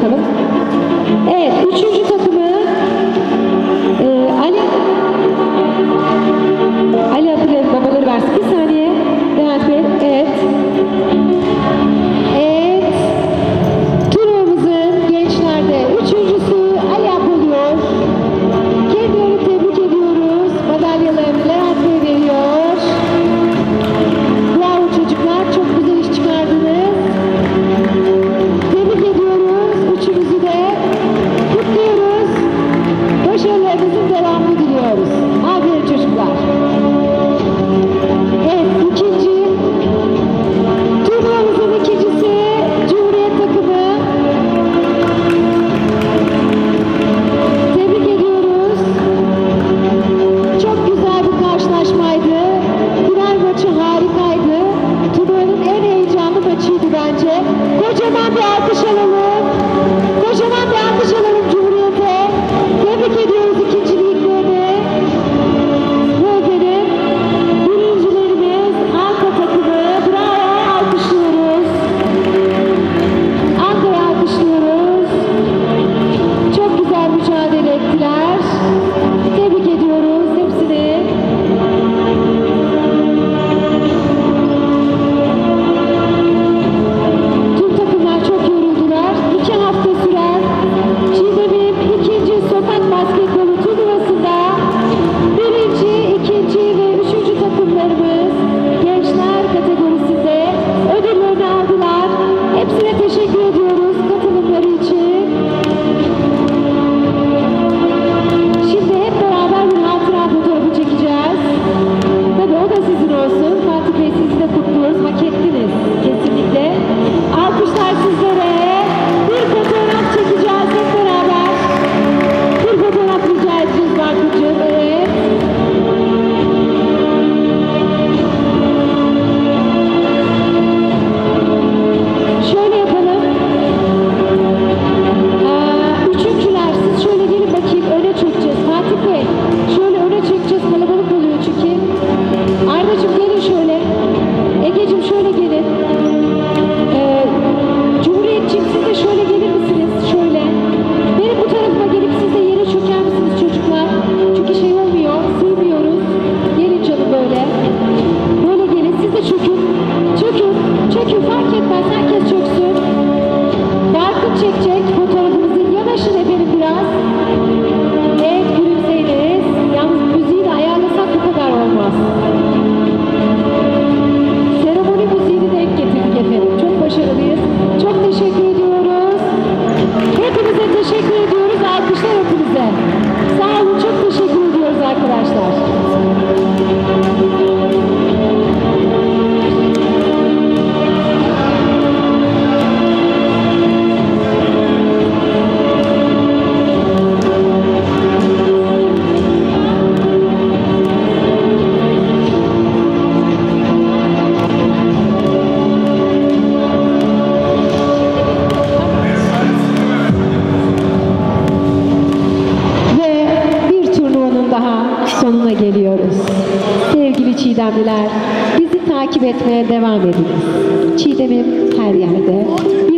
bakalım. Evet, üçüncü takımı Ali Abdülhamid babaları versin. Bir saniye. Levent Bey. Evet. Evet. Turnuvamızın gençlerde üçüncüsü Ali Abdülhamid oluyor. Kendilerini tebrik ediyoruz. Madalyalarını Levent Bey veriyor. Bravo çocuklar. Çok güzel iş çıkardınız. Tebrik ediyoruz. Üçünüzü de kutluyoruz. Başarılarınızın devamını diliyoruz. Aferin çocuklar. Evet, turnuvamızın ikincisi Cumhuriyet takımı. Tebrik ediyoruz. Çok güzel bir karşılaşmaydı. Final maçı harikaydı. Turnuvanın en heyecanlı maçıydı bence. Kocaman bir alkış alalım. Kocaman bir alkış alalım Cumhuriyet'e. Tebrik ediyoruz ikinciliklerini. Bölgenin birincilerimiz Anka takımı. Bravo, alkışlıyoruz. Anka'yı alkışlıyoruz. Çok güzel mücadele ettiler. Tebrik ediyoruz hepsini. Tüm takımlar çok yoruldular. 2 hafta süren Çiğdem'in ikinci sokak basketbolu turnuvasında birinci, ikinci ve üçüncü takımlarımız gençler kategorisinde ödüllerini aldılar. Hepsine teşekkür ediyoruz katılımları için. Şimdi hep beraber bir hatıra fotoğrafı çekeceğiz. Tabii o da sizin olsun. Fatih Bey, sizi de kutluyoruz. Hak ettiniz kesinlikle. Alkışlar sizlere. Bir fotoğraf çekeceğiz hep beraber. Bir fotoğraf rica edeceğiz Barkıcığım. Evet. Şöyle yapalım. Üçüncüler siz şöyle gelin bakayım. Öne çökeceğiz. Fatih Bey, şöyle öne çekeceğiz. Kalabalık oluyor çünkü. Ardacığım gelin şöyle. Egeciğim şöyle gelin. Cumhuriyetçiğim siz de şöyle gelir misiniz? Şöyle. Benim bu tarafa gelip siz de yere çöker misiniz çocuklar? Çünkü şey olmuyor. Sığmıyoruz. Gelin canım böyle. Böyle gelin. Siz de çökün. Çökün. Çökün. Fark etmez. Herkes çöksün. Barkın çekecek fotoğrafımızı. Yanaşın efendim biraz. Evet, gülümseyiniz. Yalnız müziği de ayarlasak bu kadar olmaz. Seremoni müziğini denk getirdik efendim. Çok başarılıyız. Çok teşekkür ediyoruz. Hepinize teşekkür ediyoruz. Alkışlar hepinize. Sağ olun. Çok teşekkür ediyoruz arkadaşlar. Ve bir turnuvanın daha sonuna geliyoruz. Sevgili Çiğdemliler, bizi takip etmeye devam ediniz. Çiğdem'im her yerde.